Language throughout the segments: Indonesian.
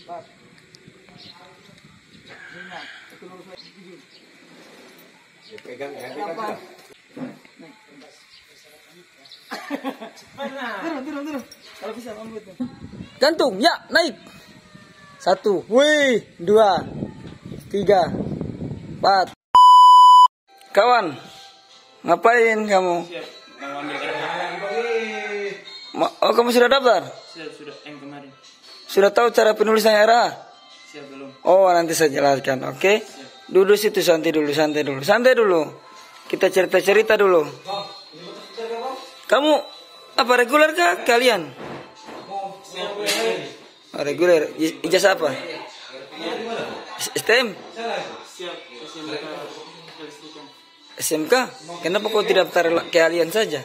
4, 5, itu lurus lagi 7. Ya, pegang ya, 8. Naik. Turun. Kalau bisa ambil itu. Gantung, ya, naik. 1, wih, 2, 3, 4. Kawan, ngapain kamu? Siap, mau ambil kertas. Oh, kamu sudah daftar? Sudah, yang kemarin. Sudah tahu cara penulisan era? Siap belum? Oh, nanti saya jelaskan, oke? Duduk situ, santai dulu. Kita cerita dulu. Kamu apa reguler kah kalian? Oh, reguler. Ijazah apa? STM? Siap, SMK? Kenapa kau tidak daftar kalian saja?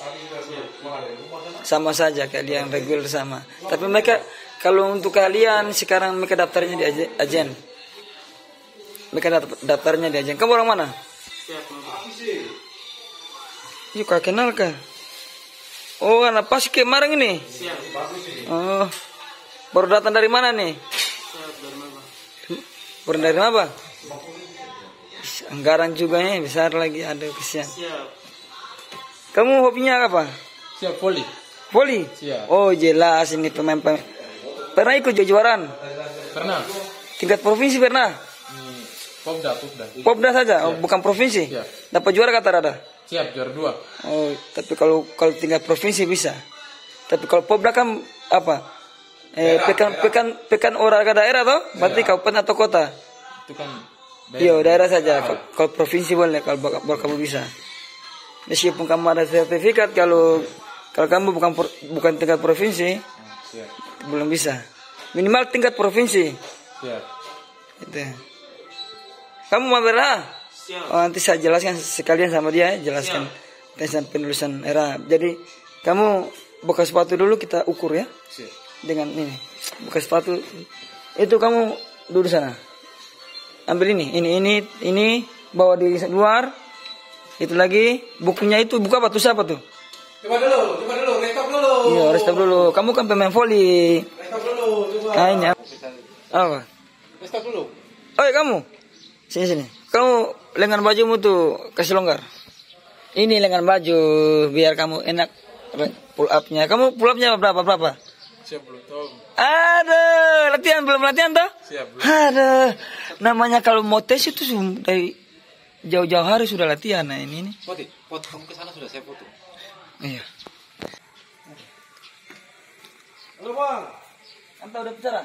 Sama saja kalian reguler sama. Tapi mereka kalau untuk kalian sekarang mereka daftarnya di agen. Mereka daftarnya di agen. Kamu orang mana? Siap. Yuk kau kenal kah? Oh, anak pas kemarin ini. Siap. Oh, baru datang dari mana nih? Siap, dari mana? Baru dari apa? Anggaran juga ya, besar lagi ada kesian. Siap. Kamu hobinya apa? Siap, voli. Voli? Siap. Oh, jelas ini pemain. Pernah ikut kejuaraan? Pernah. Tingkat provinsi pernah? Popda saja, oh, bukan provinsi. Siap. Dapat juara kata Rada? Siap, juara 2. Oh, tapi kalau tingkat provinsi bisa. Tapi kalau Popda kan apa? Pekan olahraga daerah toh? Berarti kabupaten atau kota? Itu kan Iya, daerah saja. Kalau provinsi boleh, kalau kamu bisa. Meskipun kamu ada sertifikat, kalau kamu bukan tingkat provinsi, siap. belum bisa. Minimal tingkat provinsi. Siap. Itu. Kamu mau berapa? Siap. Oh, nanti saya jelaskan sekalian sama dia, jelaskan tentang penulisan era. Jadi kamu buka sepatu dulu, kita ukur ya. Siap. Dengan ini, buka sepatu. Itu kamu duduk sana. Ambil ini bawa di luar. Itu lagi bukunya itu buku apa tuh, siapa tuh? Coba dulu, rekap dulu. Iya, restop dulu. Kamu kan pemain voli. Rekap dulu, coba. Nah, ini apa? Rekap dulu. Oh, kamu. Sini. Kamu lengan bajumu tuh kasih longgar. Ini lengan baju biar kamu enak pull up-nya. Kamu pull up-nya berapa? Siap, belum tahu. Ada belum latihan toh? Siap, belum. Ada. Namanya kalau mau tes itu dari jauh-jauh hari sudah latihan. Nah, ini. Foto kamu ke sana sudah saya foto. Iya. Halo, Bang. Anda udah bicara?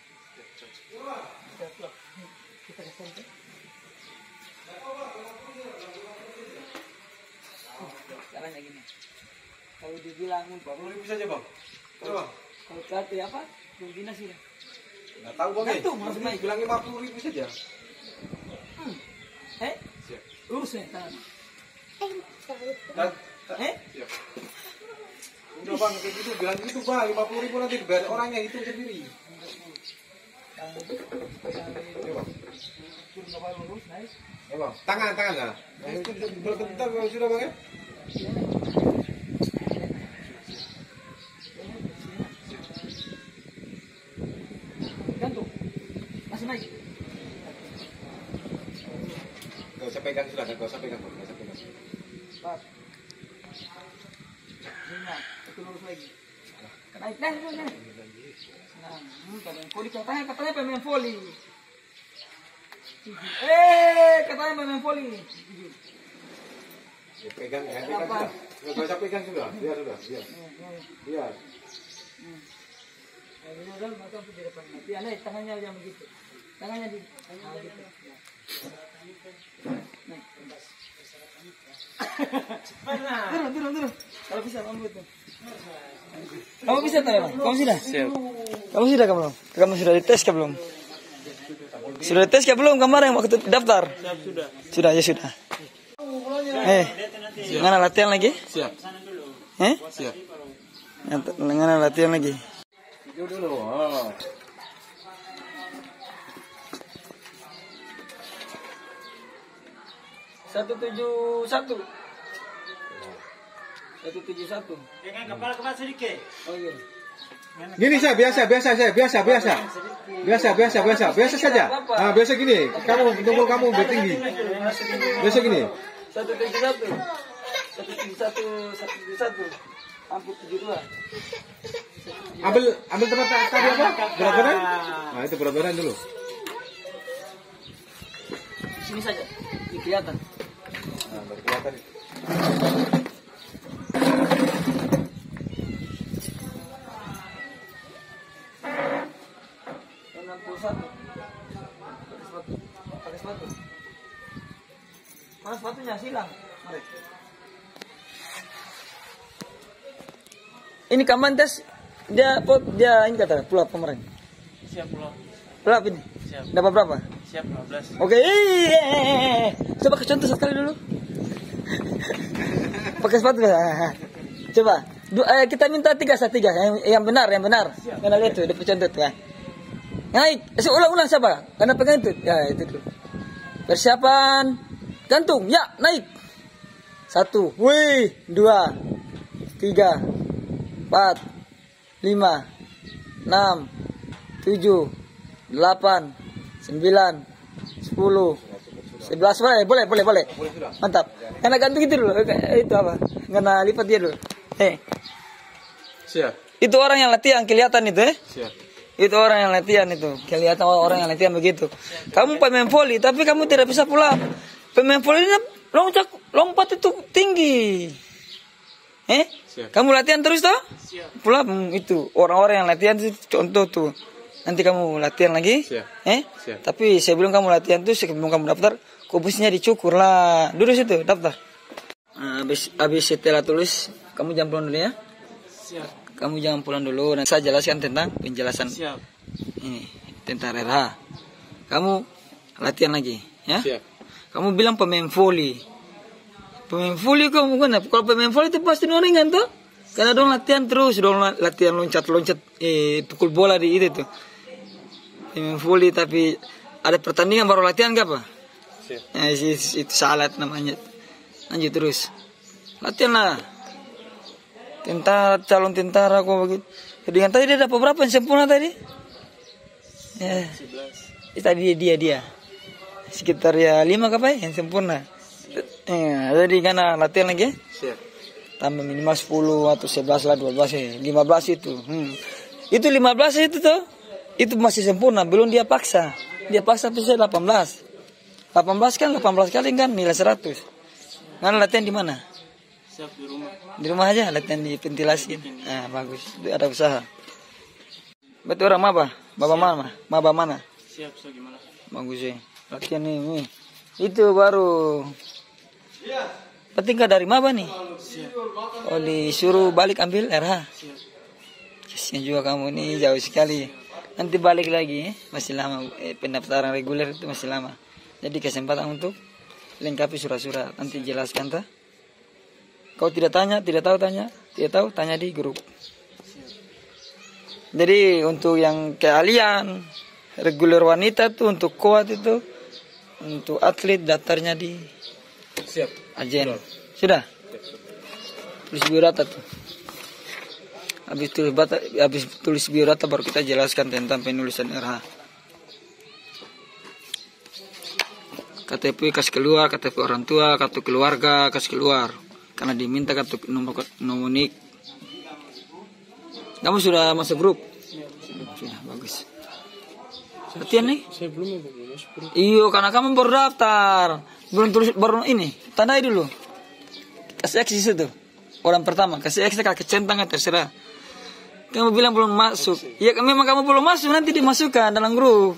Kita ke sana. Caranya gini. Kalau dibilang 40.000 saja, Bang. Coba. kalau berarti apa? Mungkin sih. Enggak tahu, Bang. Gantung, langsung naik. Bilang 50.000 saja. Siap. Lurus ya tangan. Siap. Udah, Bang, kayak gitu bilang gitu, Bang. 50.000 nanti biar orangnya hitung sendiri. Ya, Bang. Tangan ya. Itu bentar sudah, Bang ya. Gantung. Masih naik. Gak usah pegang sudah, gak usah pegang. 4, 5, itu lurus lagi. Naik. Nah, pemain voli katanya pemain voli. Katanya pemain voli. Ya, pegang sudah. Gak usah pegang sudah. Biar. Ini udah macam di depan. Nanti tangannya yang begitu. Tangannya di gitu. Naik. Turun. Kalau bisa ambil itu. Kamu bisa tak ya, Bang? Kamu sudah? Siap. Kamu sudah belum? Kamu sudah dites kah belum? Sudah dites kah belum kemarin waktu daftar? Siap, sudah. Sudah, ya sudah. Ngana latihan lagi? Siap. Siap. Ngana latihan lagi? Tidur dulu. Oh. Satu tujuh satu. Dengan kepala sedikit. Oh iya. Gini saya biasa saja. Ah, biasa gini. Kamu bertinggi. Biasa gini. 171. 171. Hampir 72. Ambil tempat tadi apa? Berat badan? Nah, itu berat badan dulu. Sini saja. Kelihatan. Nah, baru kelihatan. 61. Pakai sepatu. Mana sepatunya silang? Mari. Ini kaman tes dia ini kata pulau kemarin. Siap pulau. Berapa ini? Siap. Dapat berapa? Siap 15. Oke. Coba ke contoh sekali dulu. Pakai sepatu. Coba. Kita minta 3 yang benar. Karena lihat tuh, dapat contoh tuh. Naik. Ulang siapa? Karena pegang itu. Ya, itu dulu. Persiapan. Gantung. Ya, naik. 1. Wih, 2. 3. 4. 5. 6. 7. 8. 9. 10. 11. Boleh. Mantap. Karena gantung itu dulu. Itu apa? Karena lipat dia dulu. Siap. Itu orang yang latihan kelihatan itu Siap. Itu orang yang latihan itu. Kelihatan orang yang latihan begitu. Kamu pemain voli tapi kamu tidak bisa pulang. Pemain voli ini lompat itu tinggi. Siap. Kamu latihan terus toh? Siap. Pulang itu orang-orang yang latihan itu contoh tuh. Nanti kamu latihan lagi. Siap. Siap. Tapi sebelum kamu latihan tuh sebelum kamu daftar, kubusnya dicukur lah. Duduk situ daftar. Habis setelah tulis, kamu jangan pulang dulu ya. Siap. Kamu jangan pulang dulu. Nanti saya jelaskan tentang penjelasan Siap. ini tentang RH. Kamu latihan lagi, ya? Siap. Kamu bilang pemain voli. Pemain voli kamu kan? Kalau pemain voli itu pasti ringan tuh. Karena dong latihan terus, dong latihan loncat, pukul bola di itu tuh. Pemain voli tapi ada pertandingan baru latihan gak apa? Siap. Ya, itu salat namanya. Lanjut terus. Latihan lah. Calon tentara kok begitu. Dengan tadi dia dapat berapa yang sempurna tadi? Ya. 11. Tadi dia. Sekitar ya 5 apa yang sempurna. Jadi karena latihan lagi. Siap. Tambah minimal 10 atau 11 lah 12 ya. 15 itu. Itu 15 itu tuh. Itu masih sempurna, belum dia paksa. Dia paksa tuh 18. 18 kali kan nilai 100. Karena latihan di mana? Siap di rumah. Di rumah aja latihan di ventilasi. Nah, bagus. Itu ada usaha. Betul orang maba mana? Siap, so gimana? Bagus ya. Latihan nih. Itu baru. Penting dari maba nih. Siap. Oh, disuruh balik ambil RH. Siap. Kasian juga kamu nih, jauh sekali. Nanti balik lagi, masih lama. Pendaftaran reguler itu masih lama. Jadi kesempatan untuk lengkapi surat-surat. Nanti jelaskan tak? Kau tidak tahu tanya di grup. Jadi untuk yang keahlian reguler wanita tuh untuk kuat itu, untuk atlet daftarnya di Siap. agen. Sudah? Tulis biodata tuh. Habis tulis biodata baru kita jelaskan tentang penulisan RH. KTP kasih keluar, KTP orang tua, kartu keluarga kasih keluar. Karena diminta kartu nomor NIK. Kamu sudah masuk grup? Sudah, bagus. Latihan nih? Saya belum masuk grup. Iyo, karena kamu baru daftar. Baru ini. Tandai dulu. Kasih X di situ. Orang pertama, kasih X kaki centang terserah. Kamu bilang belum masuk. Ya memang kamu belum masuk, nanti dimasukkan dalam grup.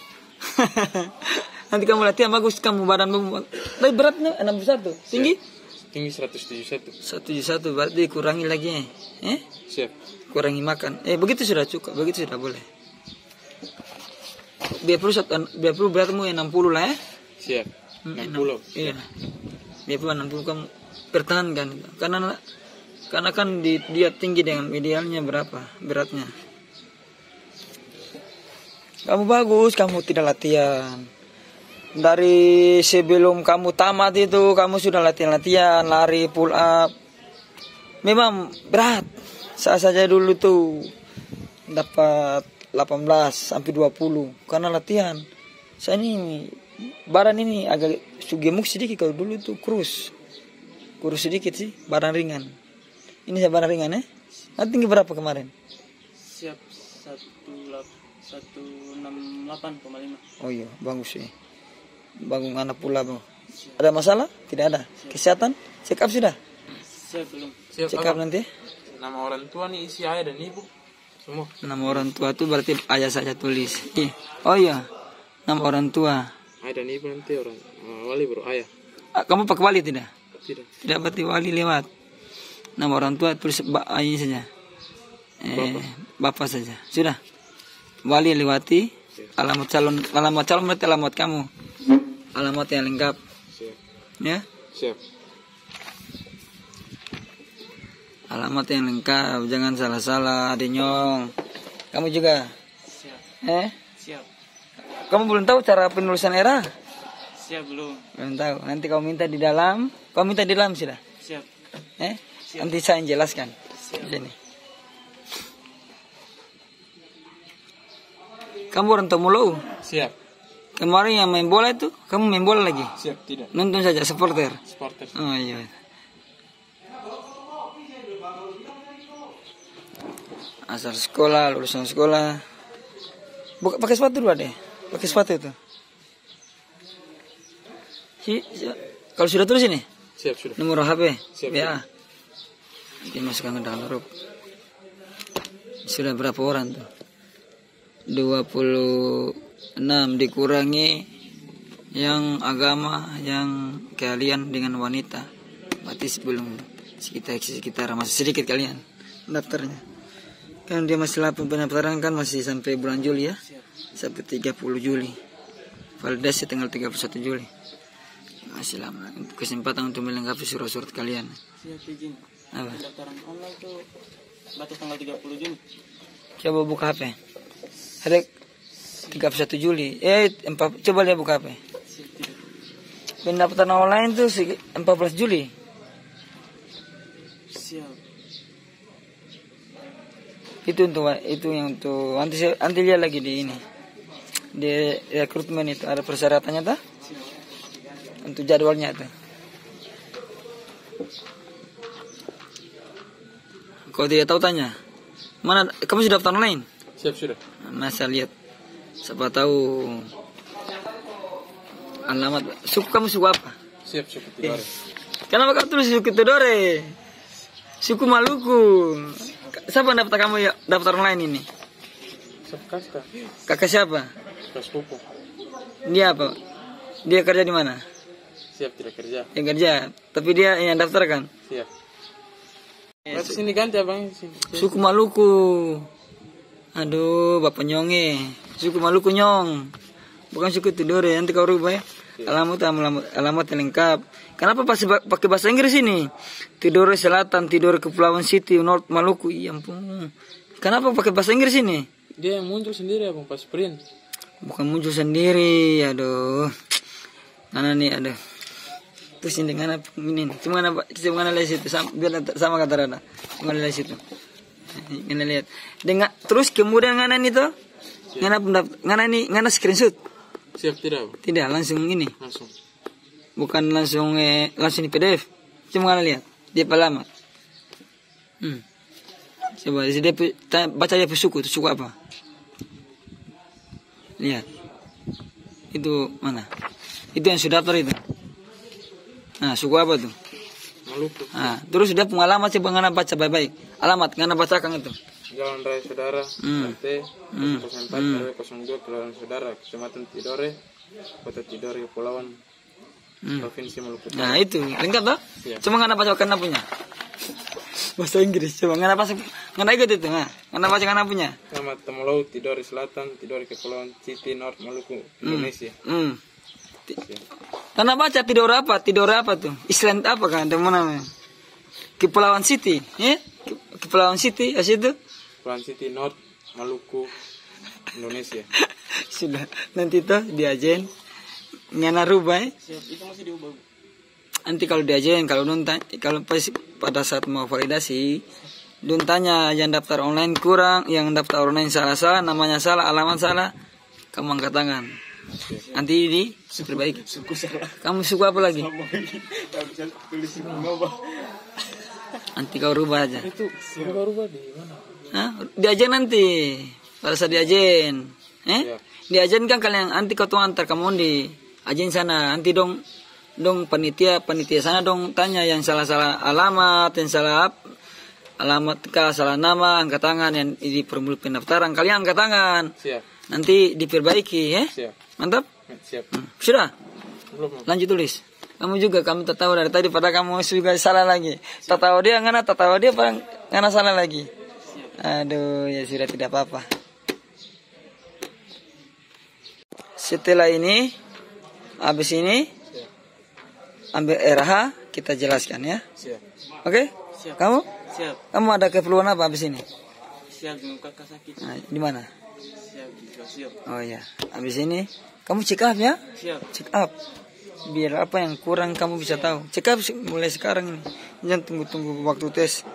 Nanti kamu latihan bagus, kamu badanmu. Tapi beratnya 61. Tinggi? Tinggi 171. 171 berarti kurangi lagi. Siap. Kurangi makan. Begitu sudah cukup, begitu sudah boleh. Biar perlu beratmu 60 lah ya. Siap. 60. Iya. Biar perlu 60 kamu pertahankan. Karena kan dia tinggi dengan idealnya berapa beratnya. Kamu bagus, kamu tidak latihan. Dari sebelum kamu tamat itu kamu sudah latihan lari pull up. Memang berat. Saat saja dulu tuh dapat 18 sampai 20 karena latihan. Saya ini badan ini agak gemuk sedikit, kalau dulu tuh kurus sedikit sih, badan ringan. Ini saya badan ringan ya. Nah, tinggi berapa kemarin? Siap 168,5. Oh iya, bagus sih. Bangun anak pula bang. Ada masalah? Tidak ada. Kesehatan? Check up sudah? Siap belum? Siap. Check up nanti. Nama orang tua nih isi ayah dan ibu. Semua. Nama orang tua itu berarti ayah saja tulis. Oh iya, nama orang tua. Ayah dan ibu nanti orang wali bro ayah. Kamu pakai wali tidak? Tidak. Tidak, berarti wali lewat. Nama orang tua tulis ayah saja. Bapak saja. Sudah. Wali lewati. Alamat calon berarti alamat kamu. Alamat yang lengkap. Siap. Ya. Siap. Alamat yang lengkap, jangan salah-salah, Nyong. Kamu juga? Siap. Siap. Kamu belum tahu cara penulisan era? Siap belum? Belum tahu. Nanti kamu minta di dalam. Kamu minta di dalam sudah? Siap. Siap. Nanti saya yang jelaskan. Siap. Sini. Kamu orang Tomolo? Siap. Kemarin yang main bola itu, kamu main bola lagi? Siap tidak. Nonton saja, supporter. Supporter. Oh iya. Asal sekolah, lulusan sekolah. Pakai sepatu dulu deh. Pakai sepatu itu. Kalau sudah tulis ini? Siap sudah. Nomor HP? Siap. Ya. Nanti masukkan ke dalam huruf. Sudah berapa orang tuh? 26 dikurangi yang agama, yang kalian dengan wanita. Berarti sebelum sekitar masih sedikit kalian daftarnya. Kan dia masih 8 pendaftaran kan, masih sampai bulan Juli ya. Sampai 30 Juli. Validasi tanggal 31 Juli. Masih lama. Kesempatan untuk melengkapi surat-surat kalian. Siap izin. Apa? Pendaftaran online itu batas tanggal 30 Juni. Coba buka HP. Ada 31 Juli. Coba lihat buka HP. Pendaftaran online tuh 14 Juli. Siap. Itu yang untuk nanti lihat lagi di ini. Di rekrutmen itu ada persyaratannya tuh. Untuk jadwalnya tuh. Kalau tidak tahu tanya. Mana kamu sudah daftar online? Siap sudah. Masa lihat. Siapa tahu alamat. Kamu suku apa? Siap suku Tidore. Kenapa kamu tulis suku Tidore? Suku Maluku. Siapa daftar kamu ya daftar online ini? Kakak. Kakak siapa? Kakak sepupu. Dia apa? Dia kerja di mana? Siap tidak kerja. Dia kerja, tapi dia yang daftar kan? Siap. Berarti sini ganti abang sini. Suku Maluku. Aduh, Bapak Nyonge. Suku Maluku Nyong. Bukan suku Tidore. Nanti kau rubah ya. Alamat yang lengkap. Kenapa pakai bahasa Inggris ini? Tidore Selatan, Tidore Kepulauan City, North Maluku. Ya ampun. Kenapa pakai bahasa Inggris ini? Dia yang muncul sendiri abang pas print. Bukan muncul sendiri. Aduh. Mana nih ada. Terus ini dengan ini. Cuma lihat situ sama kata Rada. Cuma lihat situ. Ngana lihat. Dengan terus kemudian ngana itu ngana screenshot. Siap tidak abang? Tidak, langsung ini. Langsung. Bukan langsung di PDF. Cuma ngana lihat. Dia alamat. Coba dia baca dia suku, itu suku apa? Lihat. Itu mana? Itu yang sudah daftar itu. Nah, suku apa tuh? Maluku. Nah, terus sudah pengalaman coba ngana baca baik-baik. Alamat ngana bacakan itu. Jalan Raya Saudara, RT 04 RW 02 Kepulauan Saudara, Kecamatan Tidore, Kota Tidore, Kepulauan Provinsi Maluku. Nah, itu lengkap toh? Iya. Cuma ngana baca ngana punya. Bahasa Inggris. Coba ngana baca ngana ikut itu, ngana baca ngana punya. Nama Tomolo, Tidore Selatan, Tidore Kepulauan City, North Maluku, Indonesia. Ngana baca Tidore apa tuh? Island apa kan? Ada mana? Kepulauan City, ya? Kepulauan City, itu. Kepulauan City, North Maluku, Indonesia. Sudah, nanti tuh diajen ngana rubah. Siap, itu masih diubah. Nanti kalau diajen, kalau pas pada saat mau validasi, Dun tanya yang daftar online kurang, yang daftar online salah-salah, namanya salah, alamat salah, kamu angkat tangan. Nanti diperbaiki. Kamu suka apa lagi? Nanti kau rubah aja. Itu rubah di mana? Hah? Diajen nanti. Pada saat diajen. Diajen kan kalian nanti kau tuh antar kamu di ajen sana. Nanti dong panitia sana dong tanya yang salah-salah alamat, yang salah alamat kah, salah nama, angkat tangan yang di formulir pendaftaran. Kalian angkat tangan. Siap. Nanti diperbaiki ya. Siap. Mantap? Siap. Sudah? Belum. Lanjut tulis. Kamu juga kamu tak tahu dari tadi pada kamu juga salah lagi. Tak tahu dia ngana salah lagi. Aduh, ya sudah tidak apa-apa. Setelah ini habis ini ambil RH kita jelaskan ya. Siap. Oke? Siap. Kamu? Siap. Kamu ada keperluan apa habis ini? Siap, muka sakit. Nah, di mana? Siap. Oh ya, habis ini kamu check up ya? Siap. Check up. Biar apa yang kurang kamu bisa tahu. Check up mulai sekarang ini. Jangan tunggu-tunggu waktu tes.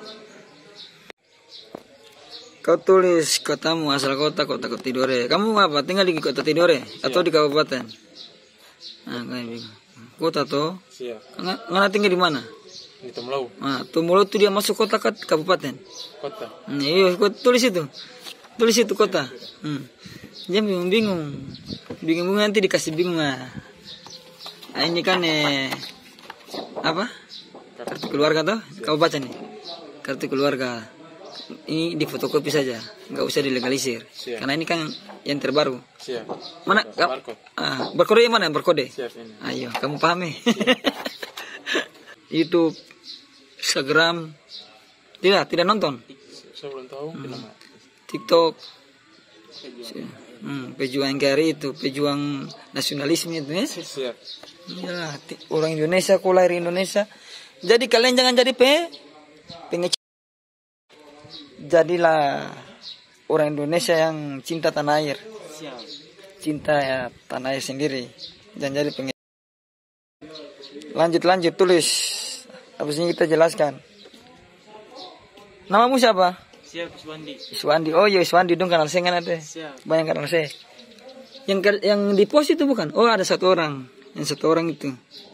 Kau tulis kotamu, asal kota Tidore. Kamu apa? Tinggal di kota Tidore atau di kabupaten? Nah, kayak gitu. Kota tuh. Siap. Ngana tinggal di mana? Di Tumlau. Nah, Tumlau itu dia masuk kota ke kabupaten. Kota. Iya, tulis itu. Tulis itu kota. Jangan bingung. Bingung nanti dikasih bingung ah. Nah, ini kan apa? Kartu keluarga tuh. Kau baca nih. Kartu keluarga. Ini difotokopi saja, nggak usah dilegalisir. Siap. Karena ini kan yang terbaru. Siap. Mana? Berkode yang mana? Berkode. Siap ini. Ayo, kamu pahami. YouTube, Instagram, tidak nonton. Saya belum tahu. TikTok, pejuang NKRI itu, pejuang nasionalisme itu ya. Siap. Iyalah, orang Indonesia, aku lahir Indonesia. Jadi kalian jangan jadi pengecek. Jadilah orang Indonesia yang cinta tanah air. Siap. Cinta ya tanah air sendiri. Jangan jadi pengecek. Lanjut tulis. Habis ini kita jelaskan. Namamu siapa? Siap, Iswandi. Iswandi. Oh iya Iswandi dong, kenal saya kan ada. Siap. Banyak kenal saya. Yang di pos itu bukan? Oh ada satu orang. Yang satu orang itu.